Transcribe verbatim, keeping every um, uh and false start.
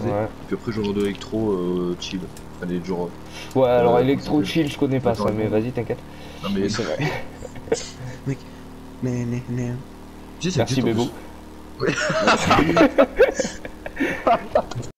sais. Ouais. Puis après, genre de électro euh, chill. Allez, genre. Ouais, alors Euh, Electro Chill, je connais pas Attends, ça, mais attends. vas-y, t'inquiète. Non, mais. Oui, c'est vrai. Mec. Né, né, né. Tu sais, ça Merci, existe en Bebo. plus. Ouais. Merci.